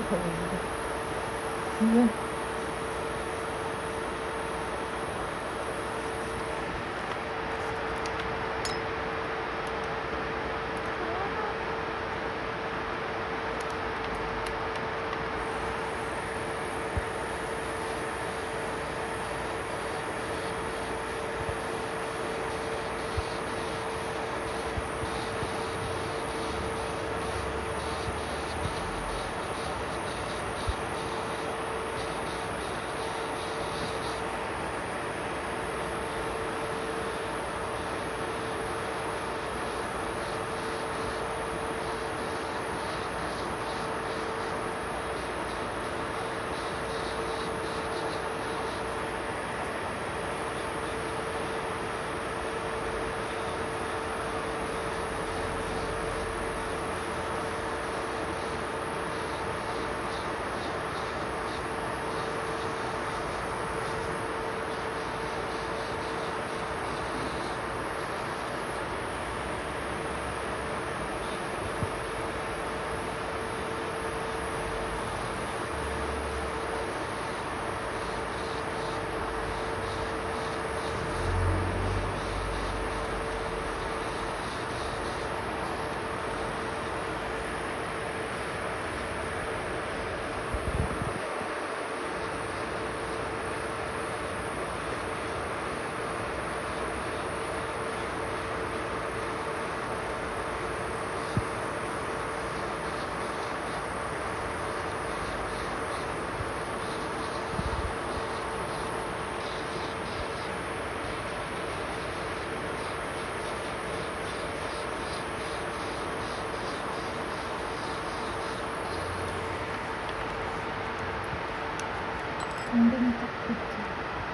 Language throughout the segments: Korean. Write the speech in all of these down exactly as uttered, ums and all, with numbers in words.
왜? 엉덩이 딱 붙지.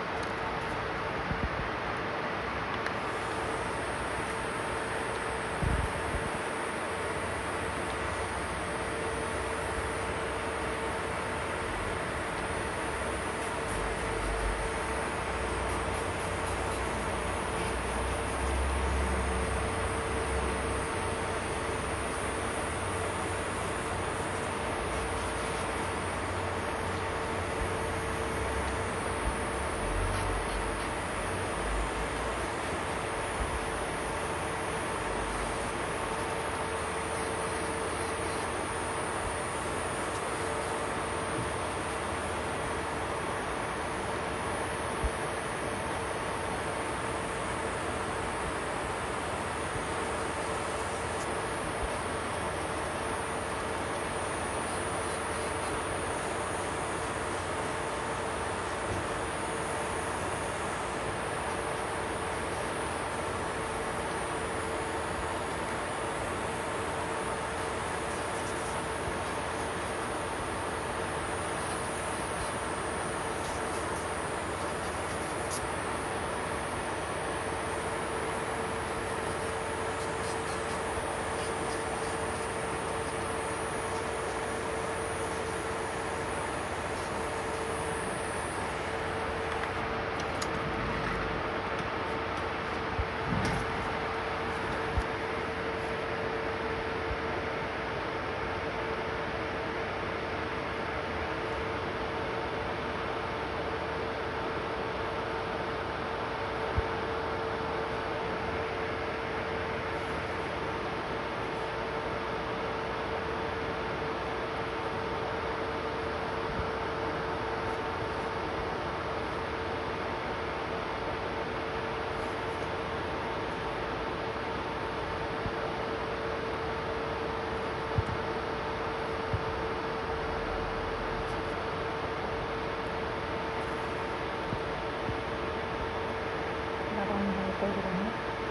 걸 그러네.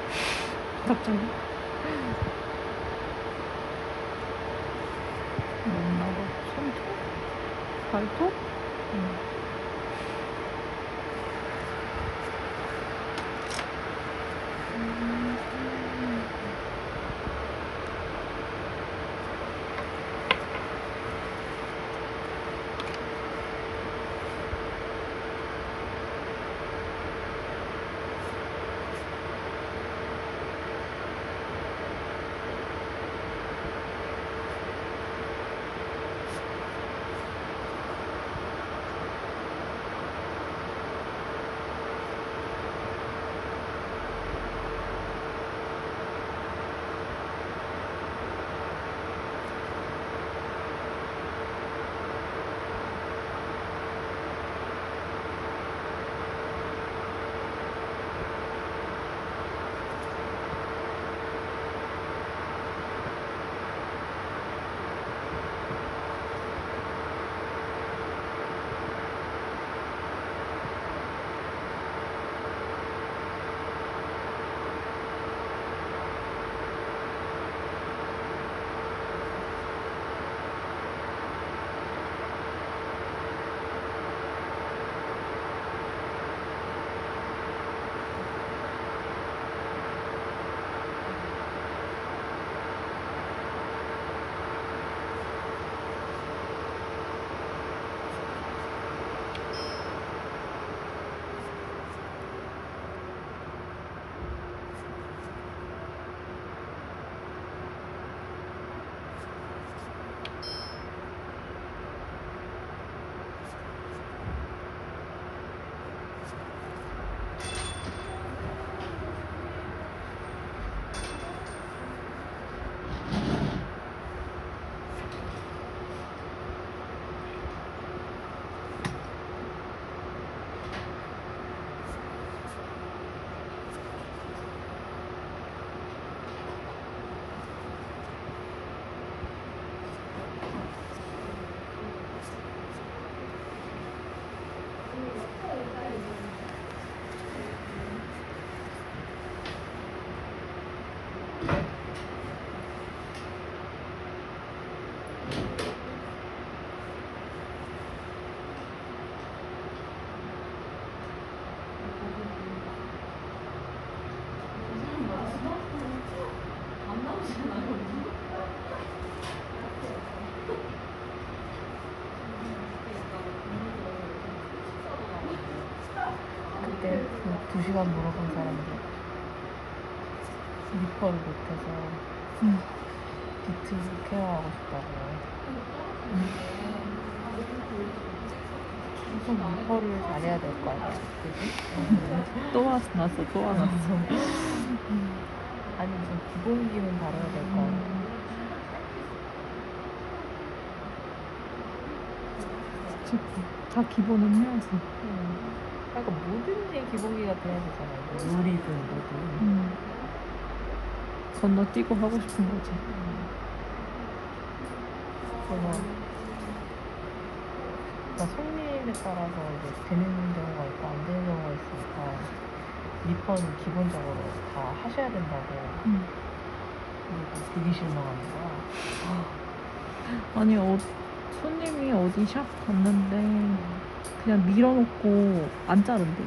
갑자기. 뭔가고 손톱? 발톱? 응. 두 시간 물어본 사람들 리퍼를 못해서 응. 비트 케어하고 싶다고. 우선 리퍼를 잘해야 될 거 아니야, 그지? 또 왔어, 났어, 또 왔어. 아니 무슨 기본기는 다뤄야 될 거 아니야. 그치. 다 기본은 해야지. 음. 그러니까 뭐든지 기본기가 돼야 되잖아. 뭐 요리든 뭐든. 응. 건너뛰고 하고 싶은 거지. 그래서 그러니까 손님에 따라서 이제 되는 경우가 있고 안 되는 경우가 있으니까 리퍼는 기본적으로 다 하셔야 된다고. 응. 그리고 되게 실망하는 거야. 아니, 어, 손님이 어디 샵 갔는데 그냥 밀어놓고 안 자른대.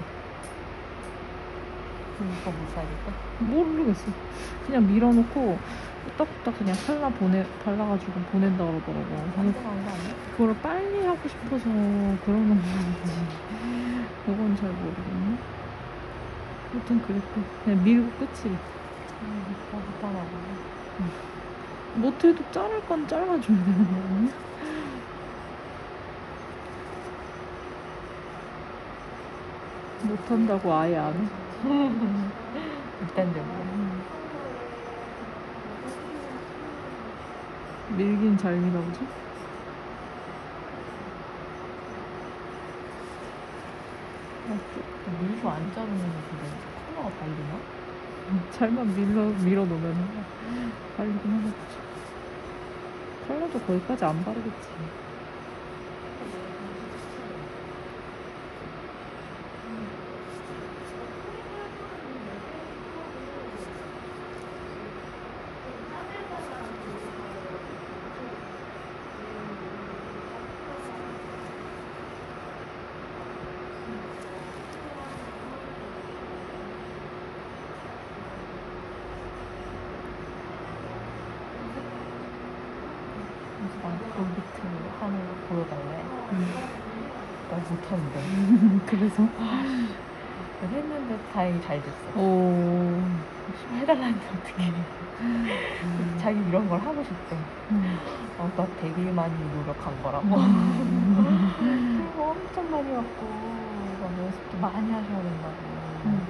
리퍼 못 사겠다? 모르겠어. 그냥 밀어놓고 뚝딱뚝딱 그냥 칼라 보내, 발라가지고 보낸다 그러더라고. 그래서 안전한 거 아니야? 그거를 빨리 하고 싶어서 그러는 건지 그건 잘 모르겠네. 하여튼 그랬대. 그냥 밀고 끝이래. 음, 리퍼 못하라고. 못해도 자를 건 잘라줘야 되는 거 아니야? 못한다고 아예 안 해? 극단적으로. 밀긴 잘 미나 보지? 밀고 안 자르면 근데 컬러가 발리나? 잘만 밀어, 밀어놓으면 발리긴 하나 보지. 컬러도 거기까지 안 바르겠지. 그래서 난 골비트 하는 거 보여달래. 나 못하는데. 그래서? 했는데 다행히 잘 됐어. 오. 해달라는데 어떡해. 자기 이런 걸 하고 싶대. 음. 어, 나 되게 많이 노력한 거라고. 음. 그리고 엄청 많이 왔고, 막 연습도 많이 하셔야 된다고. 음.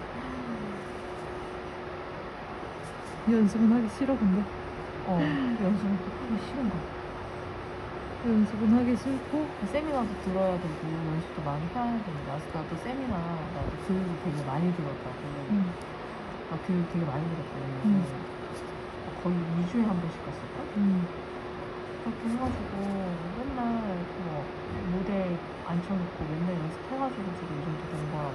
연습은 하기 싫어, 근데. 어, 연습을 하기 싫은 거야. 연습은 하기 싫고, 세미나도 들어야 되고, 연습도 많이 해야 되니까. 나도 세미나, 나도 교육 되게 많이 들었다고. 음. 나 교육 되게 많이 들었거든. 음. 거의 이 주에 한 번씩 갔을까? 음. 그렇게 해가지고 맨날 뭐 모델 앉혀놓고 맨날 연습해가지고 지금 이 정도 된 거라고.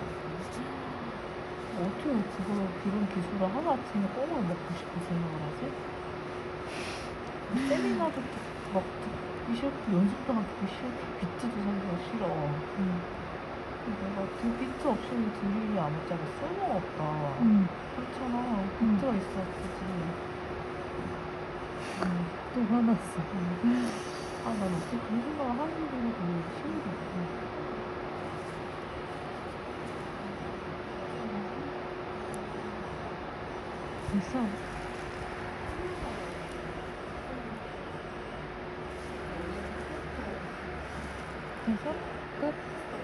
어떻게 그걸 그런 기술을 하루아침에 꽁을 먹고 싶어 생각을 하지? 세미나도 막 듣기 싫고 연습도 하기 싫고 비트도 사기가 싫어. 음. 내가 그 비트 없으면 들리기 아무짝에 쓸모가 없다. 음. 그렇잖아. 비트가 있어야 되지. 음. 또 화났어. 아, 난 어떻게 그런 생각을 하는지가 되게 신기해. 됐어. 그래서 끝.